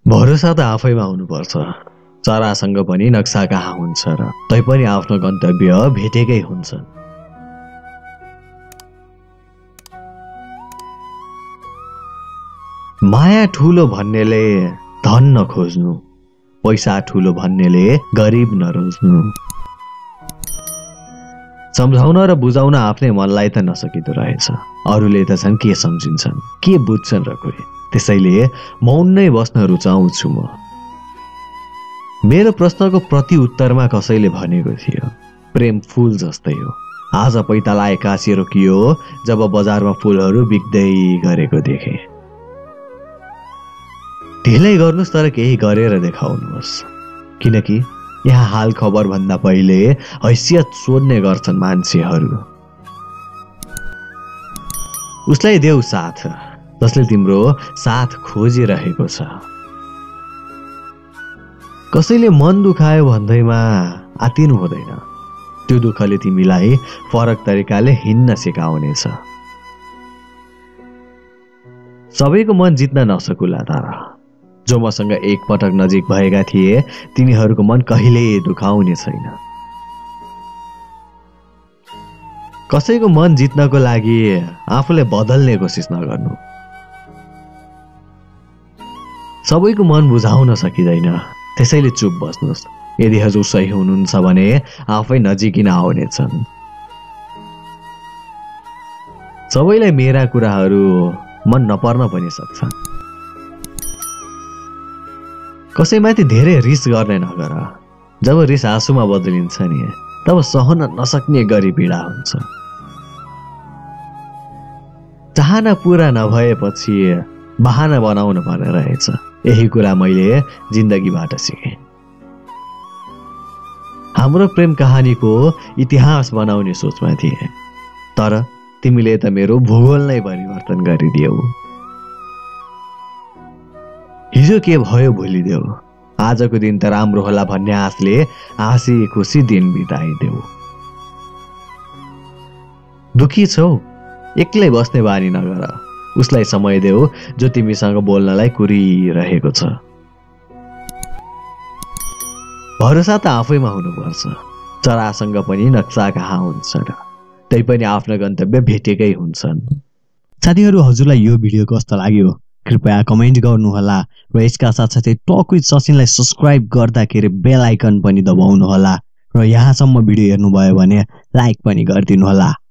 भरोसा त आफैमा हुनुपर्छ। चरासँग पनि नक्सा कहाँ हुन्छ र, तैपनि आफ्नो गन्तव्य भेटेकै हुन्छ। माया ठुलो भन्नेले धन नखोज्नु, पैसा ठुलो भन्नेले गरिब नरोज्नु। सम्झाउन र बुझाउन आफ्नै मनलाई त नसकिदो रहेछ, अरूले त छन् के सम्झिन्छन्, के बुझ्छन् र कोही। त्यसैले मौन नै बस्न रुचाउँछु म। मेरो प्रश्नको प्रति उत्तरमा कसैले भनेको थियो, प्रेम फूल जस्तै हो, आज पैताला एक्कासी रोकियो जब बजारमा फूलहरू बिक्दै गरेको देखे। ढिलै गर्नुहोस् तर केही गरेर देखाउनुहोस्, किनकि यहाँ हाल खबर भन्दा पहिले हैसियत सोध्ने गर्छन् मान्छेहरू। उसलाई देऊ साथ जसले तिम्रो साथ खोजिरहेको छ। कसैले मन दुखायो भन्दैमा आतिनु हुँदैन, त्यो दुःखले तिमीलाई फरक तरिकाले हिँड्न सिकाउनेछ। सबैको मन जित्न नसकुला, तर जो मसँग एकपटक नजिक भएका थिए तिनीहरूको मन कहिल्यै दुखाउने छैन। कसैको मन जित्नको लागि आफूलाई बदल्ने कोसिस नगर्नु। सबैको मन बुझाउन सकिँदैन, त्यसैले चुप बस्नुहोस्। यदि हजुर सही हुनुहुन्छ भने आफै नजिकिन आउनेछन्। सबैलाई मेरा कुराहरू मन नपर्न पनि सक्छ। कसैमाथि धेरै रिस गर्ने नगर, जब रिस आँसुमा बदलिन्छ नि तब सहन नसक्ने गरी पीडा हुन्छ। चाहना पूरा नभएपछि बहाना बनाउनु पर्ने रहेछ, यही कुरा मैले जिन्दगीबाट सिकेँ। हाम्रो प्रेम कहानीको इतिहास बनाउने सोचमा थिए, तर तिमीले त मेरो भूगोल नै परिवर्तन गरिदियौ। हिजो के भयो भुलिदेऊ, आजको दिन त राम्रो होला भन्ने आशले हाँसी खुसी दिन बिताइदेऊ। दुखी छौ, एक्लै बस्ने बानी नगर, उसलाई समय देऊ जो तिमीसँग बोल्नलाई कुरिरहेको छ। भरोसा त आफैमा हुनुपर्छ, चरासँग पनि नक्सा कहाँ हुन्छ र, तैपनि आफ्नो गन्तव्य भेटेकै हुन्छन्। साथीहरू, हजुरलाई यो भिडियो कस्तो लाग्यो कृपया कमेन्ट गर्नुहोला र यसका साथसाथै टक विथ सचिनलाई सब्स्क्राइब गर्दाखेरि बेल आइकन पनि दबाउनुहोला र यहाँसम्म भिडियो हेर्नुभयो भने लाइक पनि गरिदिनुहोला।